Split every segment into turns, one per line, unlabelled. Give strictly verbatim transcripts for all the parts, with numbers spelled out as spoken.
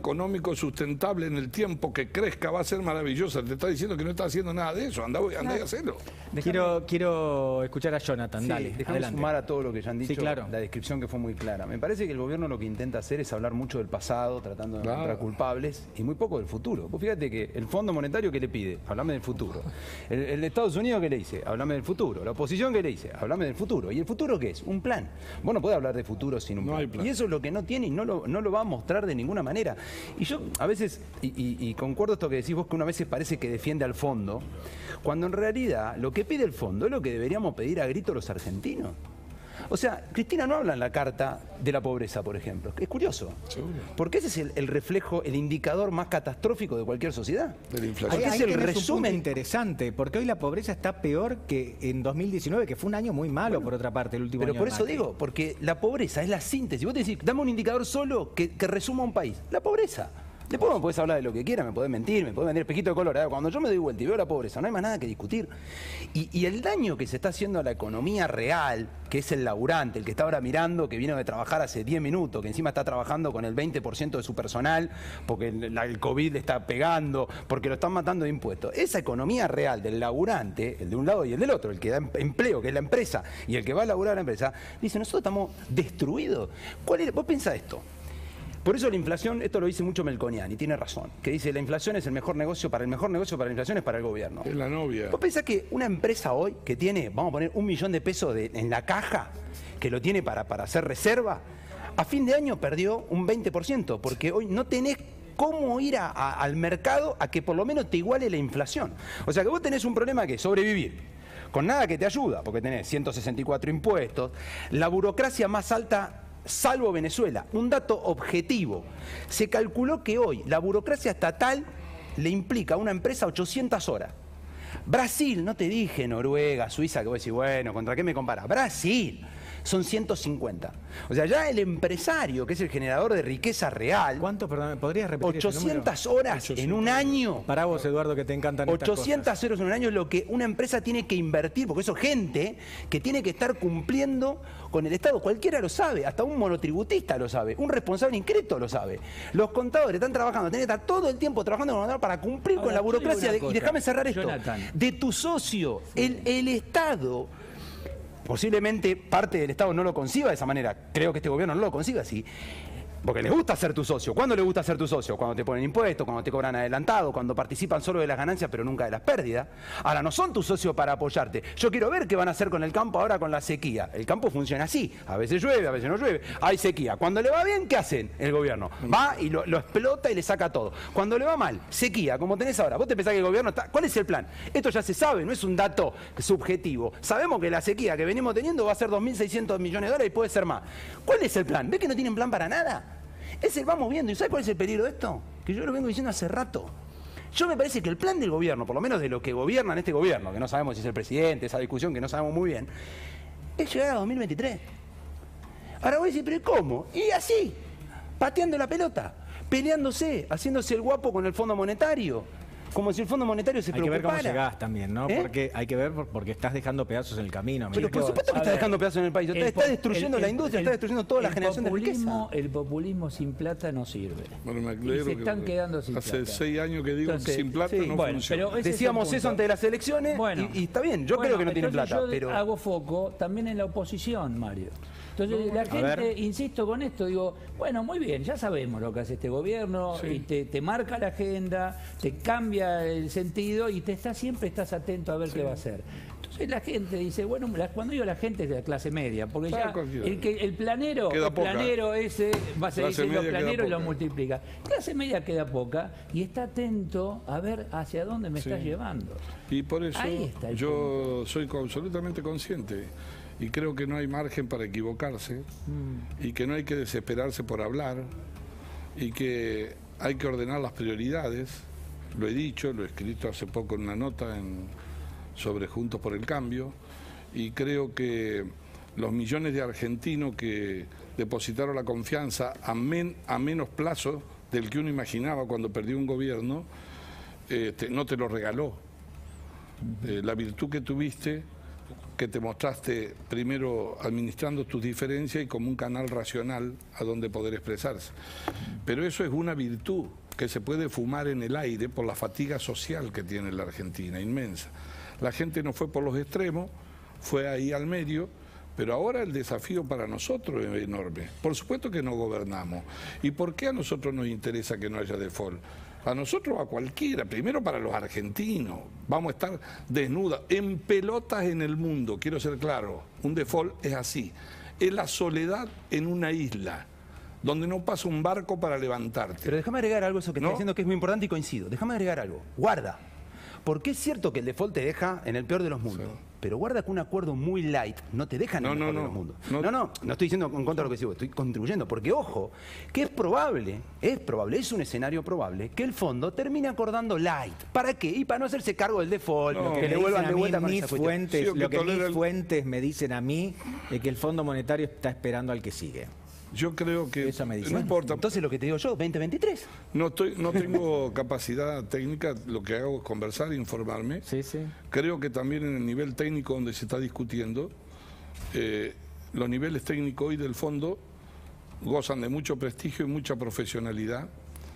económico sustentable en el tiempo, que crezca, va a ser maravillosa. Te está diciendo que no está haciendo nada de eso. Andá, andá claro. y hacelo.
Quiero, quiero escuchar a Jonathan,
sí,
dale,
déjame
adelante.
sumar a todo lo que ya han dicho,
sí, claro.
la descripción que fue muy clara. Me parece que el gobierno lo que intenta hacer es hablar mucho del pasado, tratando de claro. encontrar culpables, y muy poco del futuro. Vos fíjate que el Fondo Monetario, ¿qué le pide? Hablame del futuro. El, el Estados Unidos, ¿qué le dice? Hablame del futuro. La oposición, ¿qué le dice? Hablame del futuro. ¿Y el futuro qué es? Un plan. Vos no podés hablar de futuro sin un plan. No hay plan. Y eso es lo que no tiene y no lo, no lo va a mostrar de ninguna manera. Y yo a veces, y, y, y concuerdo esto que decís vos, que una vez parece que defiende al fondo, cuando en realidad lo que pide el fondo es lo que deberíamos pedir a grito los argentinos. O sea, Cristina no habla en la carta de la pobreza, por ejemplo. Es curioso. Seguro. Porque ese es el, el reflejo, el indicador más catastrófico de cualquier sociedad.
De la inflación. Ahí, ahí es el resumen interesante, porque hoy la pobreza está peor que en dos mil diecinueve, que fue un año muy malo, bueno, por otra parte, el último
pero
año.
Pero por eso digo, porque la pobreza es la síntesis. Vos te decís, dame un indicador solo que, que resuma un país. La pobreza. Después me podés hablar de lo que quieras, me podés mentir, me podés vender espejito de color. Cuando yo me doy vuelta y veo la pobreza, no hay más nada que discutir. Y, y el daño que se está haciendo a la economía real, que es el laburante, el que está ahora mirando, que vino de trabajar hace diez minutos, que encima está trabajando con el veinte por ciento de su personal, porque el, el COVID le está pegando, porque lo están matando de impuestos. Esa economía real del laburante, el de un lado y el del otro, el que da empleo, que es la empresa, y el que va a laburar a la empresa, dice, nosotros estamos destruidos. ¿Cuál es? Vos pensás esto. Por eso la inflación, esto lo dice mucho Melconian, y tiene razón, que dice la inflación es el mejor negocio, para el mejor negocio para la inflación es para el gobierno.
Es la novia.
¿Vos pensás que una empresa hoy que tiene, vamos a poner un millón de pesos de, en la caja, que lo tiene para, para hacer reserva, a fin de año perdió un veinte por ciento, porque hoy no tenés cómo ir a, a, al mercado a que por lo menos te iguale la inflación? O sea que vos tenés un problema que es sobrevivir, con nada que te ayuda, porque tenés ciento sesenta y cuatro impuestos, la burocracia más alta salvo Venezuela. Un dato objetivo. Se calculó que hoy la burocracia estatal le implica a una empresa ochocientas horas. Brasil, no te dije Noruega, Suiza, que vos decís, bueno, ¿contra qué me comparas? Brasil. Son ciento cincuenta. O sea, ya el empresario, que es el generador de riqueza real...
¿Cuánto, perdón, podrías repetir
ochocientas horas ochocientas en un año.
Para vos, Eduardo, que te encantan estas cosas.
ochocientas horas en un año es lo que una empresa tiene que invertir, porque eso es gente que tiene que estar cumpliendo con el Estado. Cualquiera lo sabe, hasta un monotributista lo sabe, un responsable inscrito lo sabe. Los contadores están trabajando, tienen que estar todo el tiempo trabajando con el para cumplir Ahora, con la burocracia. De, y déjame cerrar esto. Jonathan. De tu socio, sí. el, el Estado... Posiblemente parte del Estado no lo conciba de esa manera. Creo que este gobierno no lo concibe así. Porque les gusta ser tu socio. ¿Cuándo les gusta ser tu socio? Cuando te ponen impuestos, cuando te cobran adelantado, cuando participan solo de las ganancias pero nunca de las pérdidas. Ahora, no son tu socio para apoyarte. Yo quiero ver qué van a hacer con el campo ahora con la sequía. El campo funciona así. A veces llueve, a veces no llueve. Hay sequía. Cuando le va bien, ¿qué hacen el gobierno? Va y lo, lo explota y le saca todo. Cuando le va mal, sequía, como tenés ahora. Vos te pensás que el gobierno está... ¿Cuál es el plan? Esto ya se sabe, no es un dato subjetivo. Sabemos que la sequía que venimos teniendo va a ser dos mil seiscientos millones de dólares y puede ser más. ¿Cuál es el plan? ¿Ves que no tienen plan para nada? Es el vamos viendo. ¿Y sabes cuál es el peligro de esto? Que yo lo vengo diciendo hace rato. Yo me parece que el plan del gobierno, por lo menos de lo que gobiernan este gobierno, que no sabemos si es el presidente, esa discusión que no sabemos muy bien, es llegar a dos mil veintitrés. Ahora voy a decir, ¿pero cómo? Y así, pateando la pelota, peleándose, haciéndose el guapo con el Fondo Monetario. Como si el Fondo Monetario se preocupara.
Hay que ver cómo llegás también, ¿no?
¿Eh?
Porque hay que ver porque estás dejando pedazos en el camino.
Pero por supuesto que estás dejando pedazos en el país. Está, está destruyendo
el,
la industria,
el,
está destruyendo toda la generación de riqueza.
El populismo sin plata no sirve.
Bueno, me
y se están
que
quedando sin
hace
plata.
Hace seis años que digo
Entonces,
que sin plata
sí,
no
bueno,
funciona.
Pero
Decíamos eso antes de las elecciones bueno, y, y está bien. Yo bueno, creo que no tienen plata.
Yo
pero
hago foco también en la oposición, Mario. Entonces la gente, insisto con esto, digo, bueno, muy bien, ya sabemos lo que hace este gobierno, sí. y te, te marca la agenda, te cambia el sentido y te está, siempre estás atento a ver sí. qué va a hacer. Entonces la gente dice, bueno, cuando digo la gente es de la clase media, porque ya el, que, el planero, el planero ese va a seguir siendo planero y lo multiplica. Clase media queda poca y está atento a ver hacia dónde me sí. estás llevando.
Y por eso yo punto. soy absolutamente consciente. Y creo que no hay margen para equivocarse mm. y que no hay que desesperarse por hablar y que hay que ordenar las prioridades. Lo he dicho, lo he escrito hace poco en una nota en, sobre Juntos por el Cambio y creo que los millones de argentinos que depositaron la confianza a, men, a menos plazo del que uno imaginaba cuando perdió un gobierno, eh, te, no te lo regaló. Eh, la virtud que tuviste que te mostraste primero administrando tus diferencias y como un canal racional a donde poder expresarse. Pero eso es una virtud que se puede fumar en el aire por la fatiga social que tiene la Argentina, inmensa. La gente no fue por los extremos, fue ahí al medio, pero ahora el desafío para nosotros es enorme. Por supuesto que no gobernamos. ¿Y por qué a nosotros nos interesa que no haya default? A nosotros, a cualquiera, primero para los argentinos, vamos a estar desnudas, en pelotas en el mundo, quiero ser claro, un default es así, es la soledad en una isla, donde no pasa un barco para levantarte.
Pero déjame agregar algo, eso que
¿No?
estás diciendo que es muy importante y coincido, déjame agregar algo, guarda, porque es cierto que el default te deja en el peor de los mundos. Sí. Pero guarda que un acuerdo muy light no te deja en
no,
el mejor
no,
de
no,
los mundos.
No,
no, no, no estoy diciendo en contra de lo que digo, estoy contribuyendo, porque ojo, que es probable, es probable, es un escenario probable, que el fondo termine acordando light. ¿Para qué? Y para no hacerse cargo del default,
No,
que,
que
le vuelvan de vuelta con
mis
esa cuestión.
fuentes,
Sí,
lo que mis
el...
fuentes me dicen a mí es que el Fondo Monetario está esperando al que sigue.
Yo creo que
Esa me dice.
no importa.
Entonces lo que te digo yo, veinte veintitrés.
No, estoy, no tengo capacidad técnica, lo que hago es conversar, informarme.
Sí, sí.
Creo que también en el nivel técnico donde se está discutiendo, eh, los niveles técnicos hoy del fondo gozan de mucho prestigio y mucha profesionalidad.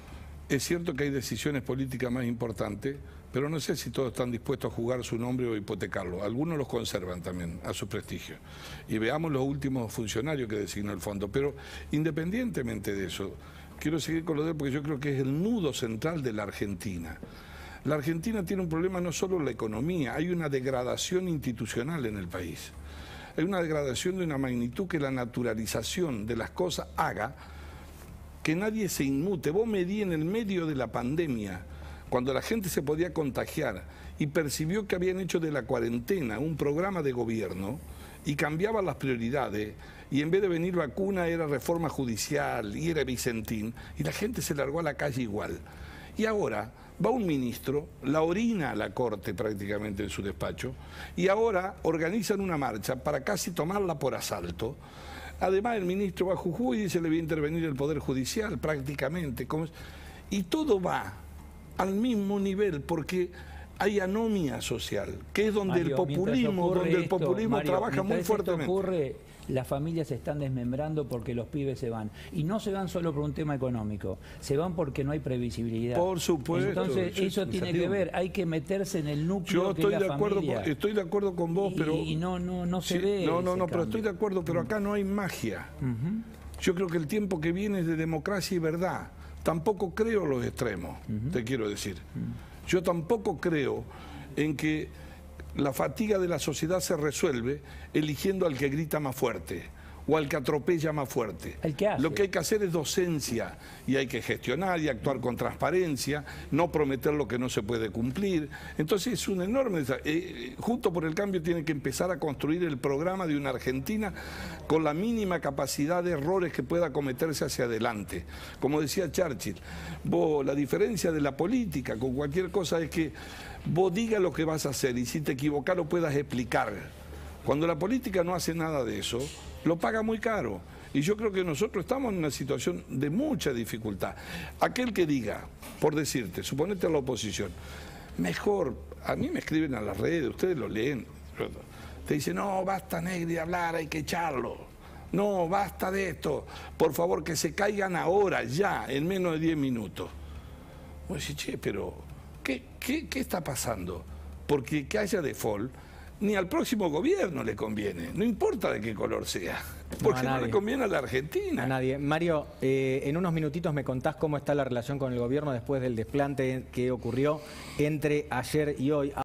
Es cierto que hay decisiones políticas más importantes, pero no sé si todos están dispuestos a jugar su nombre o hipotecarlo. Algunos los conservan también a su prestigio. Y veamos los últimos funcionarios que designó el fondo. Pero independientemente de eso, quiero seguir con lo de él porque yo creo que es el nudo central de la Argentina. La Argentina tiene un problema no solo en la economía, hay una degradación institucional en el país. Hay una degradación de una magnitud que la naturalización de las cosas haga que nadie se inmute. Vos medí en el medio de la pandemia, cuando la gente se podía contagiar y percibió que habían hecho de la cuarentena un programa de gobierno y cambiaban las prioridades, y en vez de venir vacuna era reforma judicial y era Vicentín, y la gente se largó a la calle igual. Y ahora va un ministro, la orina a la corte prácticamente en su despacho, y ahora organizan una marcha para casi tomarla por asalto. Además el ministro va a Jujuy y dice le va a intervenir el Poder Judicial prácticamente. Y todo va al mismo nivel porque hay anomia social, que es donde
Mario,
el populismo, donde el
esto,
populismo
Mario,
trabaja muy fuertemente.
Esto ocurre, las familias se están desmembrando porque los pibes se van. Y no se van solo por un tema económico, se van porque no hay previsibilidad.
Por supuesto.
Entonces
sí,
eso tiene que ver, hay que meterse en el núcleo
Yo
que
estoy
es la
de acuerdo,
familia.
con, estoy de acuerdo con vos,
y,
pero...
Y no, no, no se
sí,
ve
No, no,
ese
no, pero
cambio.
estoy de acuerdo, pero acá no hay magia.
Uh-huh.
Yo creo que el tiempo que viene es de democracia y verdad. Tampoco creo en los extremos, uh-huh. te quiero decir. Uh-huh. Yo tampoco creo en que la fatiga de la sociedad se resuelve eligiendo al que grita más fuerte o al que atropella más fuerte.
El que hace.
Lo que hay que hacer es docencia y hay que gestionar y actuar con transparencia, no prometer lo que no se puede cumplir. Entonces es un enorme... Eh, Juntos por el Cambio tiene que empezar a construir el programa de una Argentina con la mínima capacidad de errores que pueda cometerse hacia adelante. Como decía Churchill, vos, la diferencia de la política con cualquier cosa es que vos digas lo que vas a hacer y si te equivocás lo puedas explicar. Cuando la política no hace nada de eso, lo paga muy caro. Y yo creo que nosotros estamos en una situación de mucha dificultad. Aquel que diga, por decirte, suponete a la oposición, mejor, a mí me escriben a las redes, ustedes lo leen, te dicen, no, basta Negri de hablar, hay que echarlo. No, basta de esto, por favor que se caigan ahora, ya, en menos de diez minutos. Vos decís, che, pero ¿qué, qué, qué está pasando? Porque que haya default ni al próximo gobierno le conviene, no importa de qué color sea, porque no, no le conviene a la Argentina.
A nadie. Mario, eh, en unos minutitos me contás cómo está la relación con el gobierno después del desplante que ocurrió entre ayer y hoy.